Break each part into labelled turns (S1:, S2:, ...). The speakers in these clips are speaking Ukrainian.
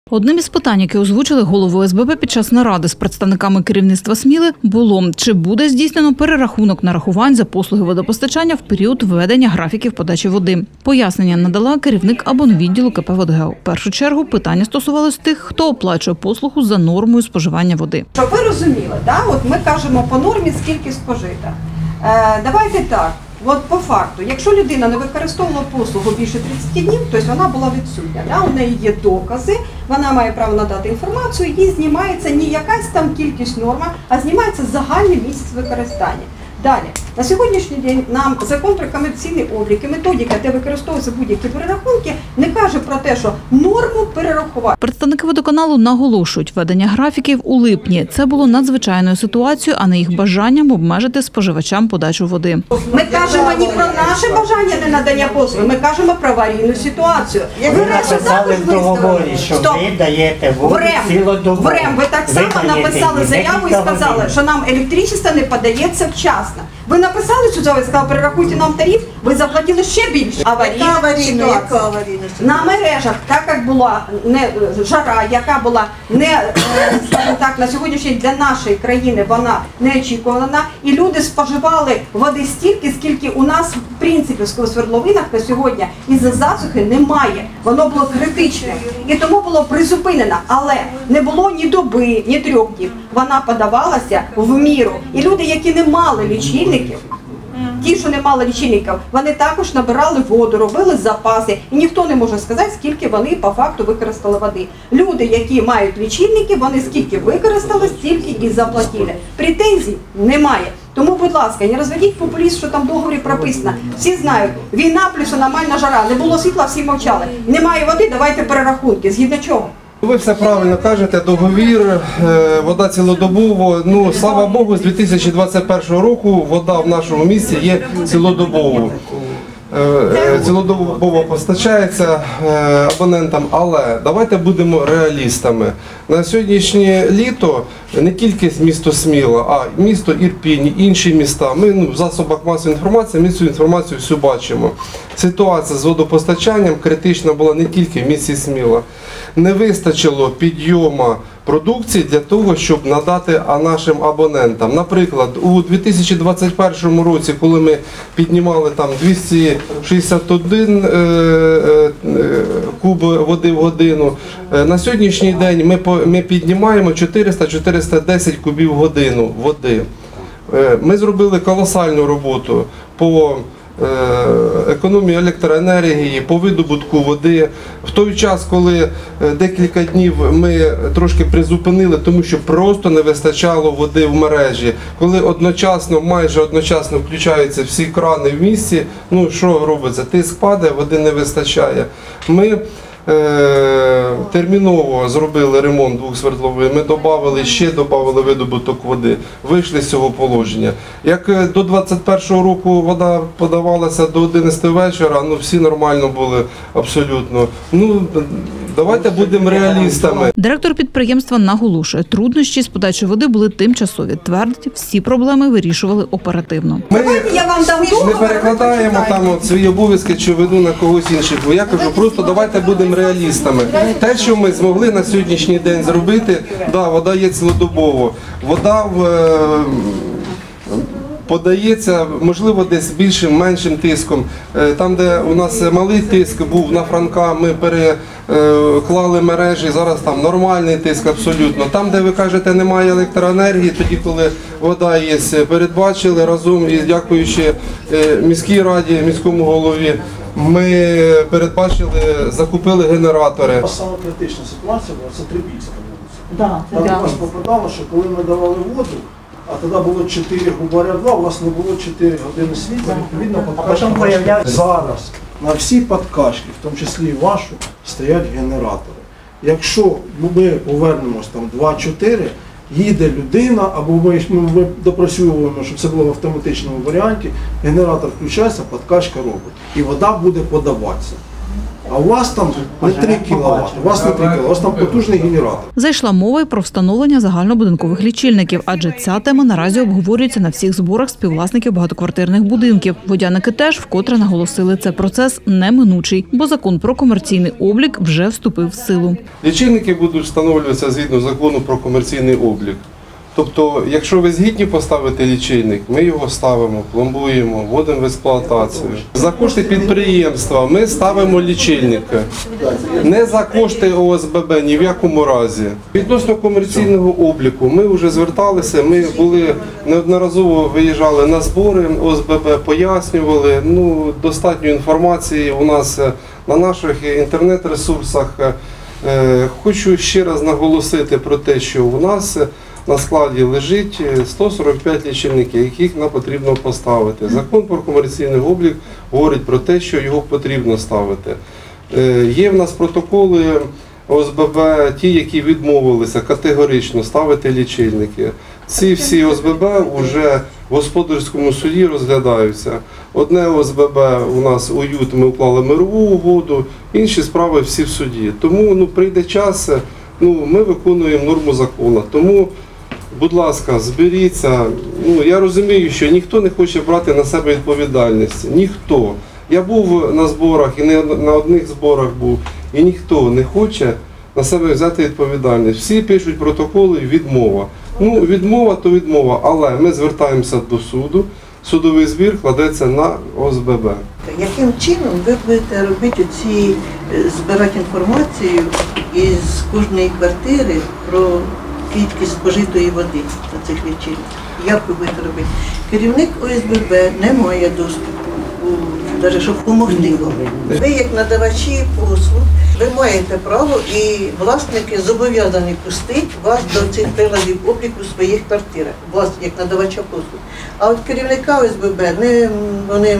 S1: Одним із питань, які озвучили голову ОСББ під час наради з представниками керівництва Сміли, було, чи буде здійснено перерахунок нарахувань за послуги водопостачання в період введення графіків подачі води. Пояснення надала керівник абонвідділу КП «Водгео». В першу чергу питання стосувалось тих, хто оплачує послугу за нормою споживання води.
S2: Щоб ви розуміли, от ми кажемо по нормі, скільки спожито. Давайте так. От по факту, якщо людина не використовувала послугу більше 30 днів, тобто вона була відсутня, у неї є докази, вона має право надати інформацію, їй знімається не якась там кількість норма, а знімається загальний місяць використання. Далі, на сьогоднішній день нам закон про комерційний облік і методика, де використовуються будь-які перерахунки, не каже про те, що норму перерахувати.
S1: Представники водоканалу наголошують, введення графіків у липні – це було надзвичайною ситуацією, а не їх бажанням обмежити споживачам подачу води.
S2: Ми кажемо не про наше бажання не надання послуги, ми кажемо про аварійну ситуацію.
S3: Ви написали в договорі, що ви даєте воду цілодобово.
S2: Ви так само написали заяву і сказали, що нам електричество не подається вчасно. Ви написали цю заяву і сказали, перерахуйте нам тариф, ви заплатили ще більше. Аварійна ситуація. На мережах, так як була жара, яка була скажімо так, на сьогоднішній день для нашої країни вона не очікувана, і люди споживали води стільки, скільки у нас, в принципі, в свердловинах на сьогодні із-за засухи немає. Воно було критичне. І тому було призупинено. Але не було ні доби, ні 3 днів. Вона подавалася в міру. І люди, які не мали лічильників, ті, що не мали лічильників, вони також набирали воду, робили запаси. І ніхто не може сказати, скільки вони по факту використали води. Люди, які мають лічильники, вони скільки використали, стільки і заплатили. Претензій немає. Тому, будь ласка, не розведіть популізм, що там в договорі прописано. Всі знають, війна плюс аномальна жара, не було світла, всі мовчали. Немає води, давайте перерахунки. Згідно чого?
S4: Ви все правильно кажете, договір, вода цілодобово. Ну, слава Богу, з 2021 року вода в нашому місті є цілодобово. Цілодобово постачається абонентам, але давайте будемо реалістами. На сьогоднішнє літо не тільки місто Сміла, а місто Ірпінь, інші міста. Ми в засобах масової інформації, ми цю інформацію всю бачимо. Ситуація з водопостачанням критична була не тільки в місті Сміла. Не вистачило підйому продукції для того, щоб надати нашим абонентам. Наприклад, у 2021 році, коли ми піднімали там 261 куб води в годину, на сьогоднішній день ми піднімаємо 400-410 кубів в годину води. Ми зробили колосальну роботу по економії електроенергії, по видобутку води. В той час, коли декілька днів ми трошки призупинили, тому що просто не вистачало води в мережі. Коли одночасно, майже одночасно включаються всі крани в місті, ну що робиться? Тиск падає, води не вистачає. Ми терміново зробили ремонт 2 свердловин, ми додали видобуток води, вийшли з цього положення. Як до 21 року вода подавалася до 11 вечора, ну всі нормально були абсолютно. Ну, давайте будемо реалістами.
S1: Директор підприємства наголошує, труднощі з подачі води були тимчасові. Твердить, всі проблеми вирішували оперативно.
S4: Ми не перекладаємо там свої обов'язки чи вину на когось іншого. Я кажу, просто давайте будемо реалістами. Те, що ми змогли на сьогоднішній день зробити, да, вода є цілодобово. Вода подається, можливо, десь більшим, меншим тиском. Там, де у нас малий тиск був на Франка, ми переклали мережі, зараз там нормальний тиск абсолютно. Там, де ви кажете, немає електроенергії, тоді, коли вода є, передбачили разом із, дякуючи міській раді, міському голові, ми передбачили, закупили генератори.
S5: Саме критична ситуація була, це Трипільська вулиця. Там у нас попадало, що коли ми давали воду, а тоді було 4 губаря 2, у вас не було 4 години світла, відповідно, подкачки. Зараз на всі подкачки, в тому числі і вашу, стоять генератори. Якщо ми повернемось там 2-4, їде людина, або ми допрацюємо, щоб це було в автоматичному варіанті, генератор включається, подкачка робить. І вода буде подаватися. А у вас там не 3 кВт, у вас не 3 кВт, у вас там потужний генератор.
S1: Зайшла мова й про встановлення загальнобудинкових лічильників, адже ця тема наразі обговорюється на всіх зборах співвласників багатоквартирних будинків. Водяники теж вкотре наголосили, це процес неминучий, бо закон про комерційний облік вже вступив в силу.
S4: Лічильники будуть встановлюватися згідно закону про комерційний облік. Тобто, якщо ви згідні поставити лічильник, ми його ставимо, пломбуємо, вводимо в експлуатацію. За кошти підприємства ми ставимо лічильники. Не за кошти ОСББ ні в якому разі. Відносно комерційного обліку ми вже зверталися, ми були неодноразово виїжджали на збори, ОСББ пояснювали. Достатньо інформації у нас на наших інтернет-ресурсах. Хочу ще раз наголосити про те, що у нас на складі лежить 145 лічильників, яких нам потрібно поставити. Закон про комерційний облік говорить про те, що його потрібно ставити. Є в нас протоколи ОСББ, ті, які відмовилися категорично ставити лічильники. Ці всі ОСББ вже в господарському суді розглядаються. Одне ОСББ у нас УЮТ, ми уклали мирову угоду, інші справи всі в суді. Тому прийде час, ми виконуємо норму закону. Тому, будь ласка, зберіться. Я розумію, що ніхто не хоче брати на себе відповідальність. Ніхто. Я був на зборах і не на одних зборах був, і ніхто не хоче на себе взяти відповідальність. Всі пишуть протоколи, відмова. Відмова то відмова, але ми звертаємося до суду, судовий збір кладеться на ОСББ.
S6: Яким чином ви будете робити збирати інформацію із кожної квартири про кількість спожитої води на цих лічильниках? Як ви будете робити? Керівник ОСББ не має доступу, навіть щоб допомогти вам. Ви як надавачі послуг, ви маєте право і власники зобов'язані пустити вас до цих приладів обліку в своїх квартирах, вас як надавача послуг. А от керівника ОСББ вони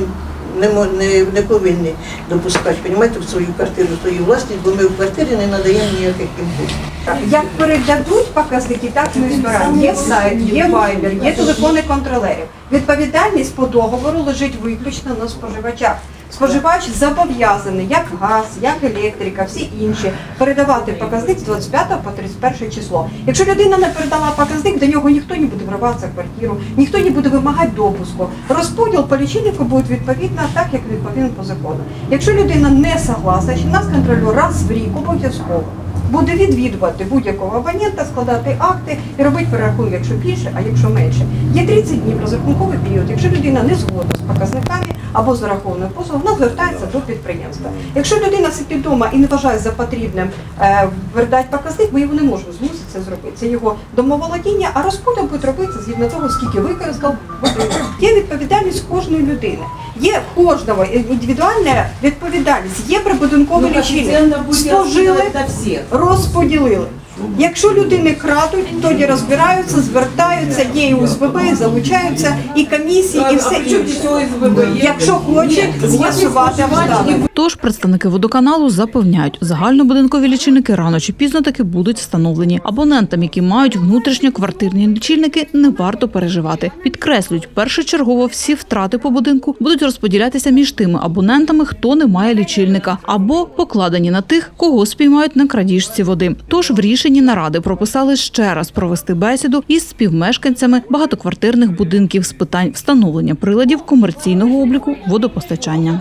S6: не повинні допускати, розумієте, в свою квартиру, в свою власність, бо ми в квартирі не надаємо ніяких послуг.
S2: Як передадуть показники, так ми збираємо. Є сайт, є вайбер, є телефони контролерів. Відповідальність по договору лежить виключно на споживачах. Споживач зобов'язаний, як газ, як електрика, всі інші, передавати показник з 25 по 31 число. Якщо людина не передала показник, до нього ніхто не буде вриватися в квартиру, ніхто не буде вимагати допуску. Розподіл по лічильнику буде відповідно так, як він повинен по закону. Якщо людина не согласна, нас контролює раз в рік обов'язково буде відвідувати будь-якого абонента, складати акти і робити перерахунок, якщо більше, а якщо менше. Є 30 днів розрахунковий період. Якщо людина не згодна з показниками або зарахованою послугою, вона звертається до підприємства. Якщо людина сидить вдома і не вважає за потрібним передати показник, ми його не можемо змусити це зробити. Це його домоволодіння, а розподіл буде робитися згідно того, скільки використав будинок. Є відповідальність кожної людини. Є кожного індивідуальна відповідальність, є прибудинковий лічильник. Спожили, розподілили. Якщо людини крадуть, тоді розбираються, звертаються, є і ОСББ, залучаються, і комісії, і все інше. Якщо хочуть з'ясувати обставини.
S1: Тож представники водоканалу запевняють, загальнобудинкові лічильники рано чи пізно таки будуть встановлені. Абонентам, які мають внутрішньоквартирні лічильники, не варто переживати. Підкреслюють, першочергово всі втрати по будинку будуть розподілятися між тими абонентами, хто не має лічильника, або покладені на тих, кого спіймають на крадіжці води. Тож в рішенні наради прописали ще раз провести бесіду із співмешканцями багатоквартирних будинків з питань встановлення приладів комерційного обліку водопостачання.